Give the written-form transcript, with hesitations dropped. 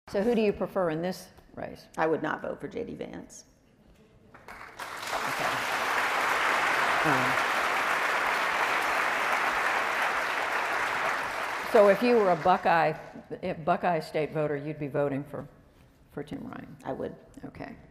So who do you prefer in this race? I would not vote for J.D. Vance. Okay. So if you were a Buckeye State voter, you'd be voting for Tim Ryan? I would. Okay.